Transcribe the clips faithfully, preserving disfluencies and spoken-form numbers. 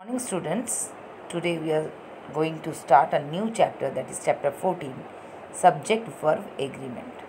Morning students, today we are going to start a new chapter, that is chapter fourteen, subject verb agreement.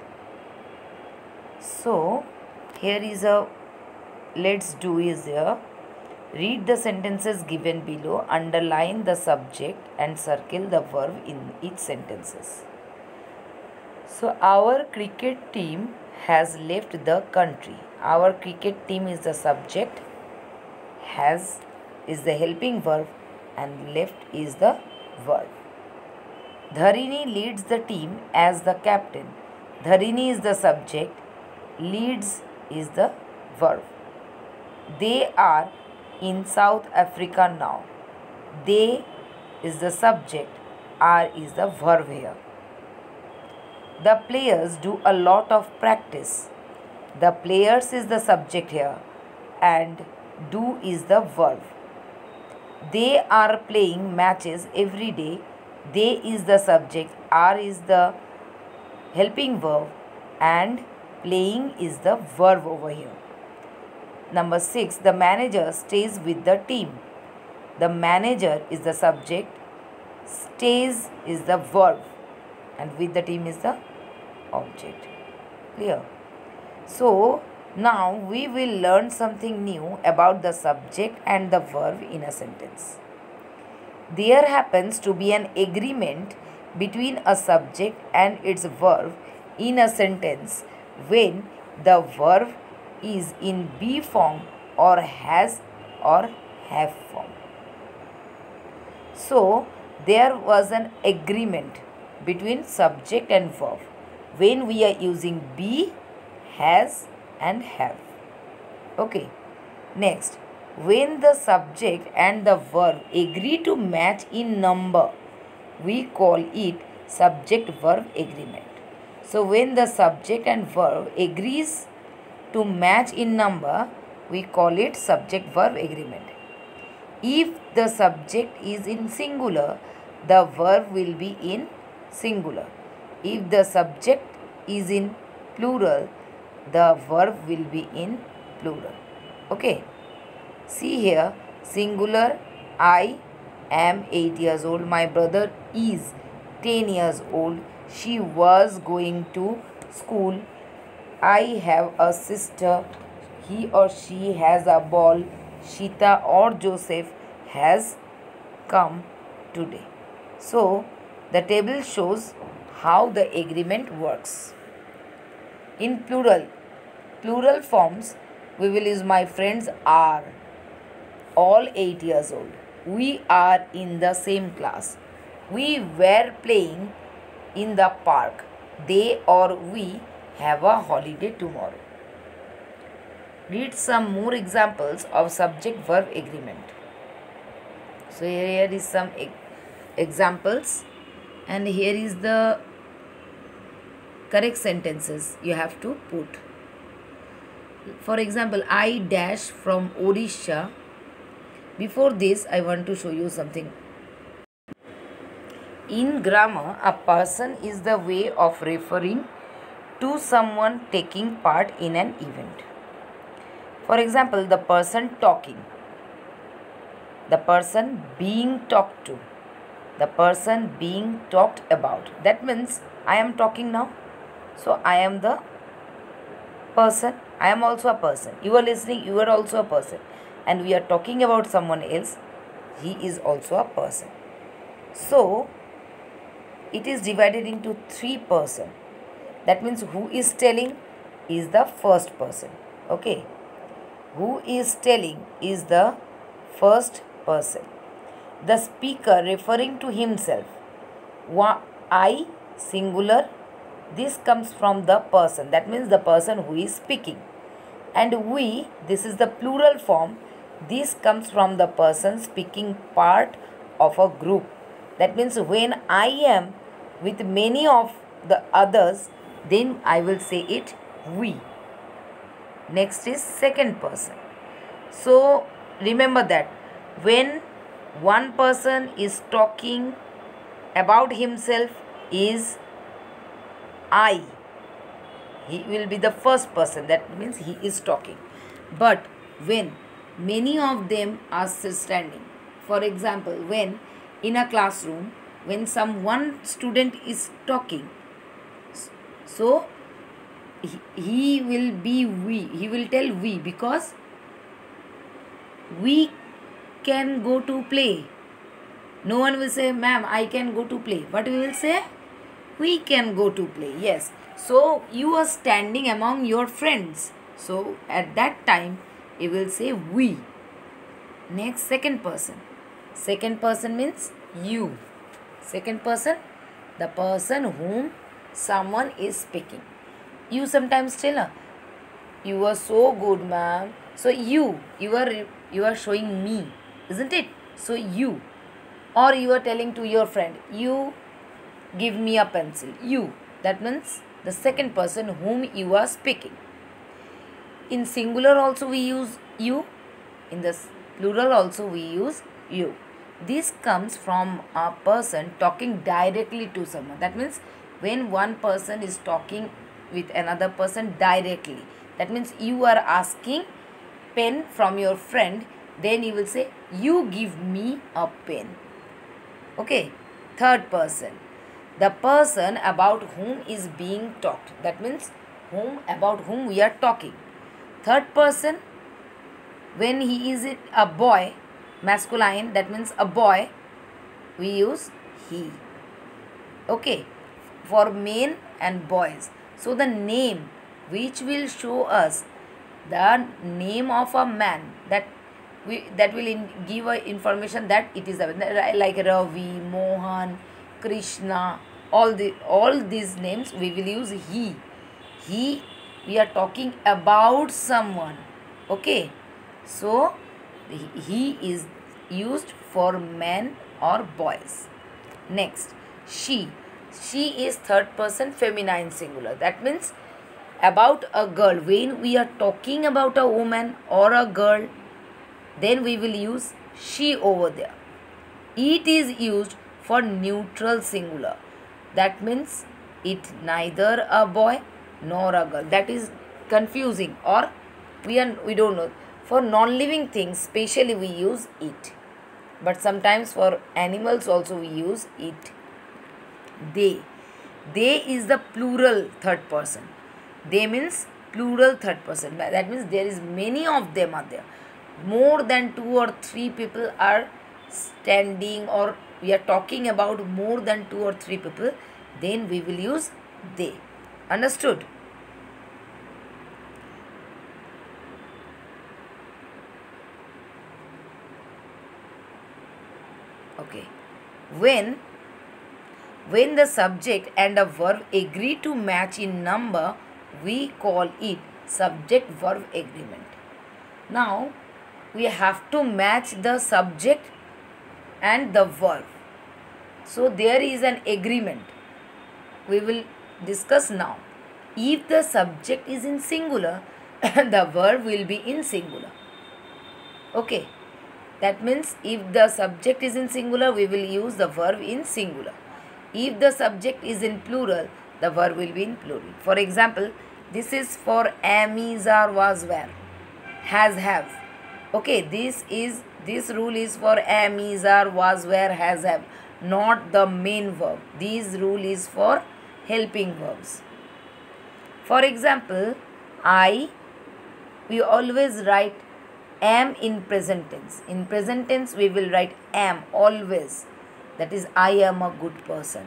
So here is a let's do is here. Read the sentences given below, underline the subject and circle the verb in each sentences. So our cricket team has left the country. Our cricket team is the subject, has is the helping verb and left is the verb. Dharini leads the team as the captain. Dharini is the subject, leads is the verb. They are in South Africa now. They is the subject, are is the verb here. The players do a lot of practice. The players is the subject here and do is the verb. They are playing matches every day. They is the subject, are is the helping verb and playing is the verb over here. Number six, the manager stays with the team. The manager is the subject, stays is the verb and with the team is the object. Clear? So now we will learn something new about the subject and the verb in a sentence. There happens to be an agreement between a subject and its verb in a sentence when the verb is in be form or has or have form. So there was an agreement between subject and verb when we are using be, has and have. Okay. Next, when the subject and the verb agree to match in number, we call it subject verb agreement. So when the subject and verb agrees to match in number, we call it subject verb agreement. If the subject is in singular, the verb will be in singular. If the subject is in plural, the verb will be in plural. Okay. See here, singular, I am eight years old. My brother is ten years old. She was going to school. I have a sister. He or she has a ball. Shita or Joseph has come today. So the table shows how the agreement works. In plural, plural forms, we will use my friends are all eight years old. We are in the same class. We were playing in the park. They or we have a holiday tomorrow. Read some more examples of subject verb agreement. So here is some e examples and here is the correct sentences you have to put. For example, I dash from Odisha. Before this, I want to show you something. In grammar, a person is the way of referring to someone taking part in an event. For example, the person talking, the person being talked to, the person being talked about. That means I am talking now. So I am the person. I am also a person. You are listening. You are also a person. And we are talking about someone else. He is also a person. So it is divided into three person. That means who is telling is the first person. Okay. Who is telling is the first person. The speaker referring to himself. I singular. This comes from the person. That means the person who is speaking. And we, this is the plural form. This comes from the person speaking part of a group. That means when I am with many of the others, then I will say it we. Next is second person. So remember that when one person is talking about himself is I. He will be the first person. That means he is talking. But when many of them are still standing, For example, when in a classroom, when some one student is talking, so he, he will be we, he will tell we, because we can go to play. No one will say, ma'am, I can go to play. But we will say, we can go to play. Yes. So you are standing among your friends. So at that time, you will say we. Next, second person. Second person means you. Second person, the person whom someone is speaking. You sometimes tell her, you are so good, ma'am. So you, you are, you are showing me, isn't it? So you. Or you are telling to your friend, you give me a pencil. You. That means the second person whom you are speaking. In singular also we use you. In the plural also we use you. This comes from a person talking directly to someone. That means when one person is talking with another person directly. That means you are asking pen from your friend. Then you will say, you give me a pen. Okay. Third person. The person about whom is being talked. That means whom about whom we are talking. Third person, when he is a boy, masculine, that means a boy, we use he. Okay. For men and boys. So the name which will show us the name of a man, that we that will in, give a information that it is a, like Ravi, Mohan, Krishna, all the all these names we will use he. He, we are talking about someone. Okay. So he is used for men or boys. Next, she. She is third person feminine singular. That means about a girl. When we are talking about a woman or a girl, then we will use she over there. It is used for neutral singular. That means it neither a boy nor a girl. That is confusing, or we are we don't know. For non-living things, specially we use it. But sometimes for animals also we use it. They. They is the plural third person. They means plural third person. That means there is many of them are there. More than two or three people are standing, or we are talking about more than two or three people, then we will use they. Understood? Okay. When when the subject and a verb agree to match in number, we call it subject verb agreement. Now we have to match the subject and the verb. So there is an agreement. We will discuss now. If the subject is in singular, the verb will be in singular. Okay. That means if the subject is in singular, we will use the verb in singular. If the subject is in plural, the verb will be in plural. For example, this is for am, is, are, was, were, has, have. Okay, this is this rule is for am, is, are, was, were, has, have, not the main verb. This rule is for helping verbs. For example, I, we always write am in present tense. In present tense, we will write am always. That is, I am a good person.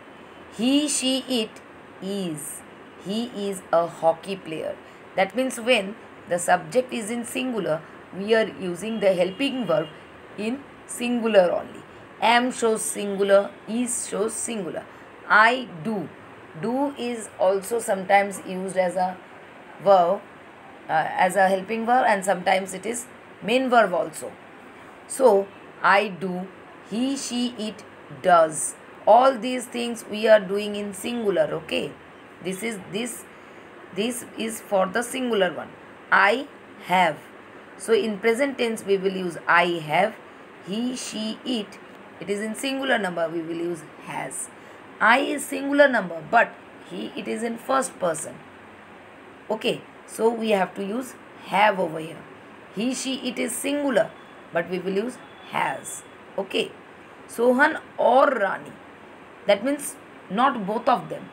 He, she, it is. He is a hockey player. That means when the subject is in singular, we are using the helping verb in singular only. Am shows singular, is shows singular. I do. Do is also sometimes used as a verb, uh, as a helping verb, and sometimes it is main verb also. So, I do. He, she, it does. All these things we are doing in singular. Okay. This is this. This is for the singular one. I have. So in present tense we will use I have. He, she, it. It is in singular number. We will use has. I is singular number, but he, it is in first person. Okay. So we have to use have over here. He, she, it is singular, but we will use has. Okay. Sohan or Rani. That means not both of them.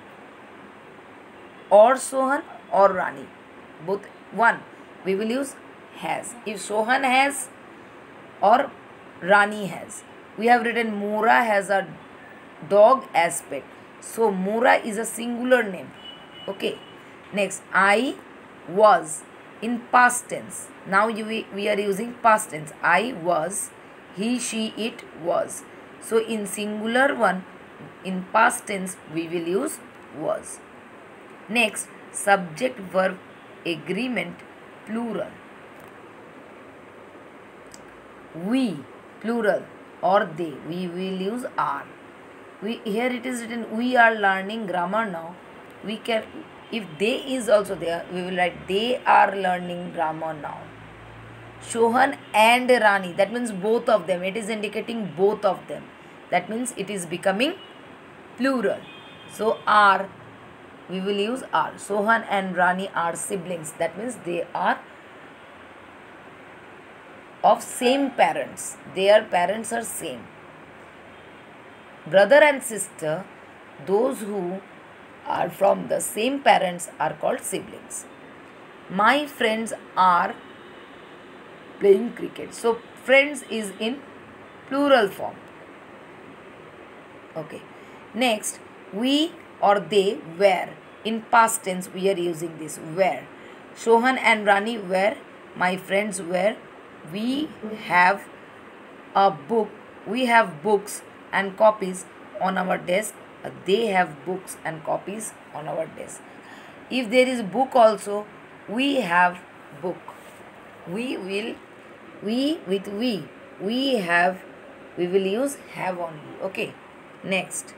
Or Sohan or Rani. Both one. We will use has. If Sohan has or Rani has. We have written Mora has a dog as pet. So Mora is a singular name. Okay. Next, I was in past tense. Now you, we, we are using past tense. I was, he, she, it was. So in singular one, in past tense, we will use was. Next, subject verb agreement plural. We plural or they, we will use are. We, here it is written we are learning grammar now. We can, if they is also there, we will write they are learning grammar now. Sohan and Rani, that means both of them. It is indicating both of them. That means it is becoming plural. So are, we will use are. Sohan and Rani are siblings. That means they are of same parents. Their parents are same. Brother and sister, those who are from the same parents are called siblings. My friends are playing cricket. So friends is in plural form. Okay. Next, we or they were. In past tense we are using this were. Sohan and Rani were. My friends were. We have a book. We have books and copies on our desk. They have books and copies on our desk. If there is book also, we have book. We will, we with we, we have, we will use have only. Okay. Next.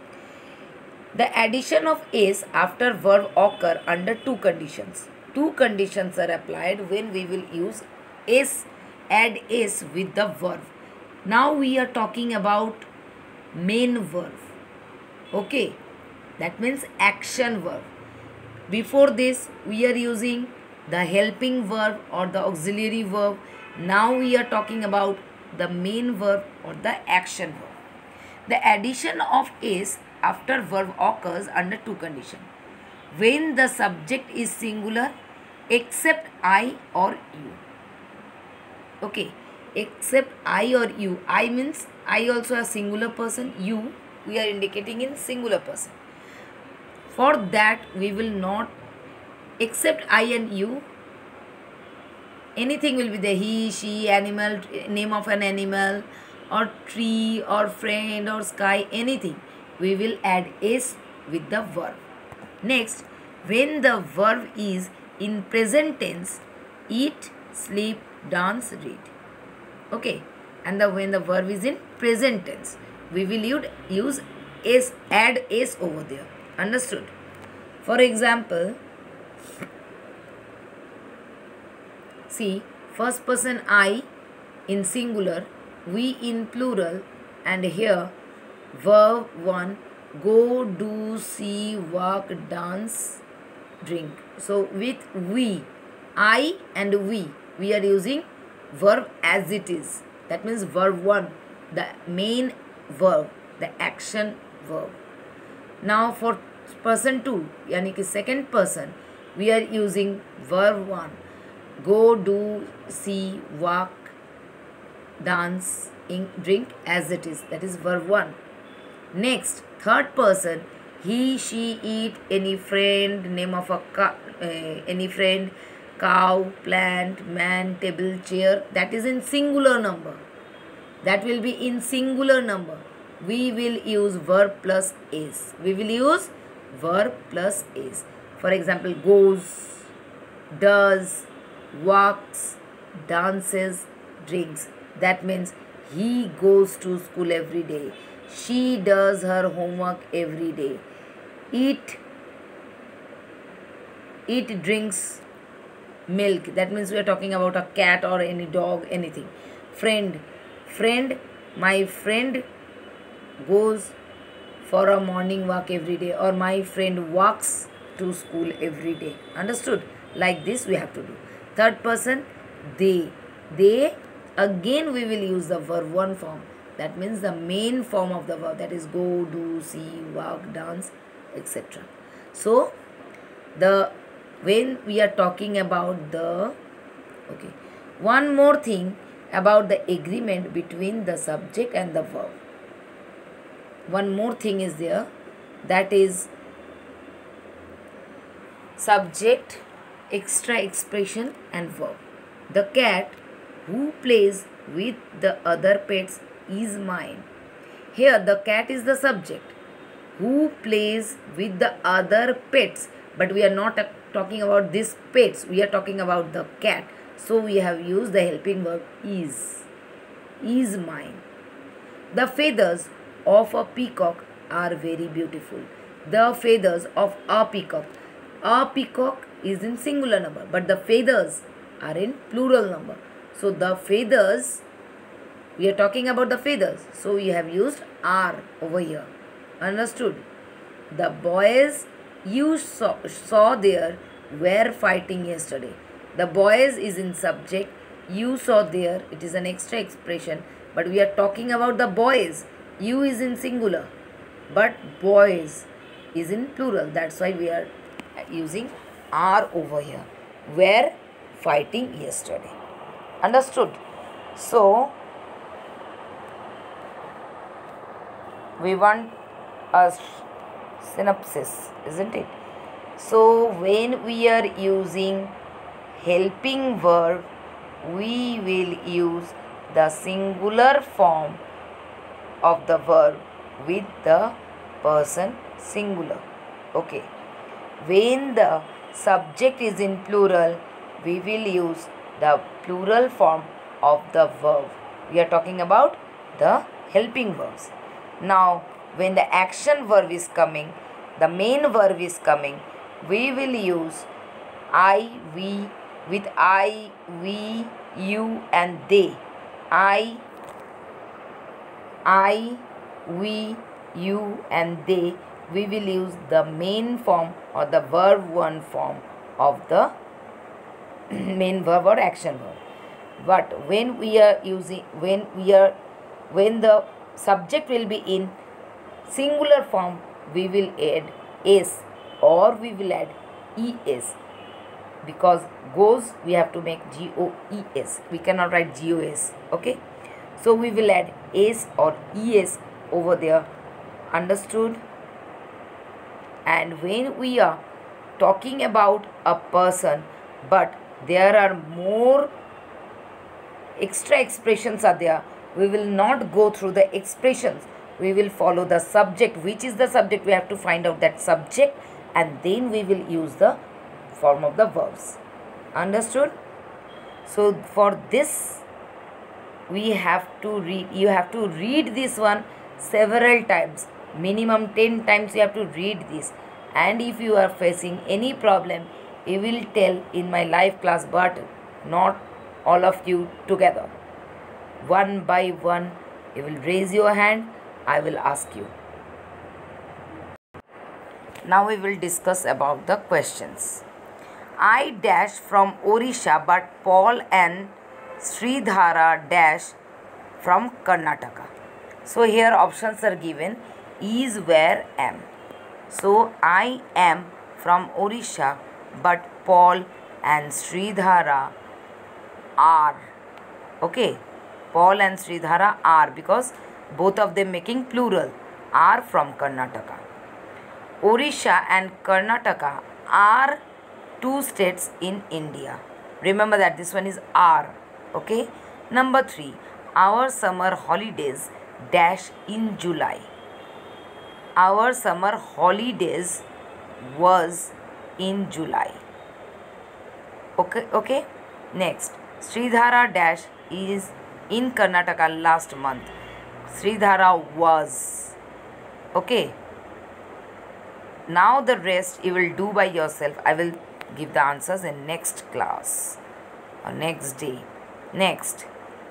The addition of s after verb occur under two conditions. Two conditions are applied when we will use s, add s with the verb. Now we are talking about main verb. Okay, that means action verb. Before this we are using the helping verb or the auxiliary verb. Now we are talking about the main verb or the action verb. The addition of s after verb occurs under two conditions. When the subject is singular except I or you. Okay, except I or you. I means I also a singular person. You, we are indicating in singular person. For that we will not, except I and you, anything will be there. He, she, animal, name of an animal, or tree, or friend, or sky, anything. We will add s with the verb. Next, when the verb is in present tense, eat, sleep, dance, read. Okay, and the when the verb is in present tense, we will use, use s, add s over there. Understood? For example, see, first person I in singular, we in plural, and here verb one, go, do, see, walk, dance, drink. So with we, I and we, we are using verb as it is. That means verb one, the main verb, the action verb. Now for person two, yani ki second person, we are using verb one, go, do, see, walk, dance, drink as it is. That is verb one. Next, third person, he, she, eat, any friend, name of a car, uh, any friend, cow, plant, man, table, chair. That is in singular number. That will be in singular number. We will use verb plus is. We will use verb plus is. For example, goes, does, walks, dances, drinks. That means he goes to school every day. She does her homework every day. Eat, eat, drinks milk. That means we are talking about a cat or any dog, anything. Friend, friend, my friend goes for a morning walk every day, or my friend walks to school every day. Understood? Like this we have to do. Third person, they. They again we will use the verb one form. That means the main form of the verb, that is go, do, see, walk, dance, et cetera. So the when we are talking about the okay, one more thing about the agreement between the subject and the verb. One more thing is there, that is subject, extra expression and verb. The cat who plays with the other pets is mine. Here the cat is the subject. Who plays with the other pets, but we are not talking about these pets, we are talking about the cat. So we have used the helping verb is. Is mine. The feathers of a peacock are very beautiful. The feathers of a peacock. A peacock is in singular number, but the feathers are in plural number. So the feathers, we are talking about the feathers. So we have used are over here. Understood? The boys you saw, saw there were fighting yesterday. The boys is in subject. You saw there, it is an extra expression, but we are talking about the boys. You is in singular, but boys is in plural. That's why we are using are over here. Were fighting yesterday. Understood? So we want a synopsis, isn't it? So when we are using helping verb, we will use the singular form of the verb with the person singular. Okay. When the subject is in plural, we will use the plural form of the verb. We are talking about the helping verbs. Now, when the action verb is coming, the main verb is coming, we will use I, we, with I, we, you and they. I, I, we, you and they. We will use the main form or the verb one form of the main verb or action verb. But when we are using, when we are, when the subject will be in singular form, we will add s or we will add es, because goes we have to make G O E S. We cannot write G O S. Okay. So we will add s or es over there. Understood? And when we are talking about a person, but there are more extra expressions are there, we will not go through the expressions. We will follow the subject. Which is the subject? We have to find out that subject, and then we will use the form of the verbs. Understood? So for this we have to read, you have to read this one several times, minimum ten times you have to read this. And if you are facing any problem, you will tell in my live class, but not all of you together. One by one you will raise your hand, I will ask you. Now we will discuss about the questions. I dash from Odisha, but Paul and Sridhara dash from Karnataka. So here options are given: is, where, am. So I am from Odisha, but Paul and Sridhara are. Okay, Paul and Sridhara are, because both of them making plural, are from Karnataka. Odisha and Karnataka are two states in India. Remember that this one is are. Okay. Number three, our summer holidays dash in July. Our summer holidays was in July. Okay. Okay. Next, Sridhara dash is in Karnataka last month. Sridhara was. Okay. Now the rest you will do by yourself. I will give the answers in next class or next day. Next.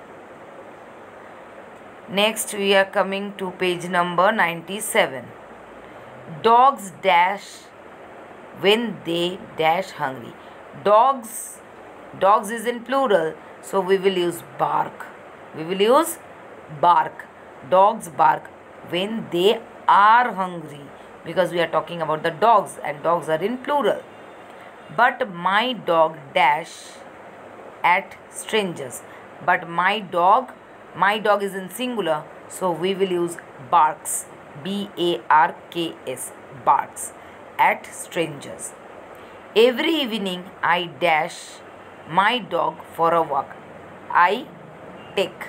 Next we are coming to page number ninety-seven. Dogs dash when they dash hungry. Dogs, dogs is in plural, so we will use bark. We will use bark. Dogs bark when they are hungry, because we are talking about the dogs and dogs are in plural. But my dog dash at strangers. But my dog, my dog is in singular, so we will use barks. B A R K S, barks at strangers. Every evening I dash my dog for a walk. I take.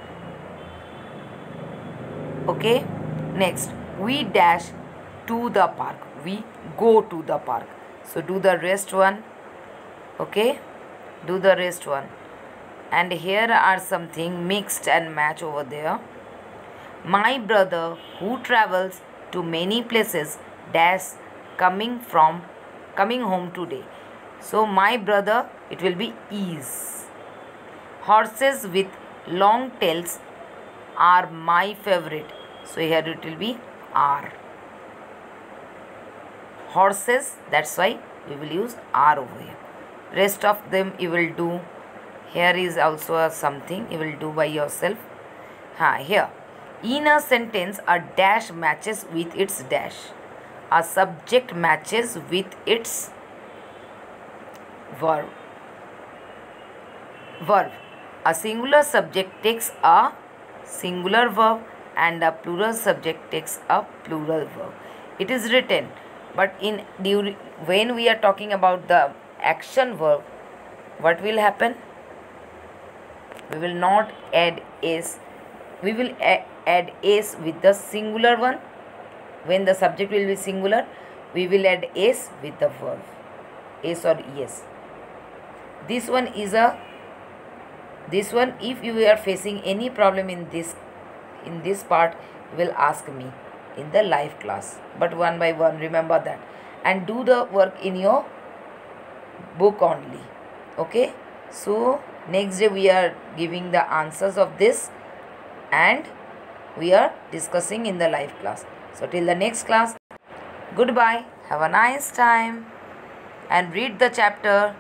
Okay. Next, we dash to the park. We go to the park. So do the rest one. Okay. Do the rest one. And here are something mixed and match over there. My brother who travels to many places dash coming from coming home today. So my brother, it will be is. Horses with long tails are my favorite. So here it will be are. Horses, that's why we will use are over here. Rest of them you will do. Here is also a something you will do by yourself. Ha, here. In a sentence, a dash matches with its dash. A subject matches with its verb. Verb. A singular subject takes a singular verb and a plural subject takes a plural verb. It is written, but in during when we are talking about the action verb, what will happen? We will not add s. We will add s with the singular one. When the subject will be singular, we will add s with the verb. S or es. This one is a, this one, if you are facing any problem in this, in this part, you will ask me in the live class. But one by one, remember that. And do the work in your book only. Okay. So next day we are giving the answers of this and we are discussing in the live class. So till the next class, goodbye, have a nice time and read the chapter.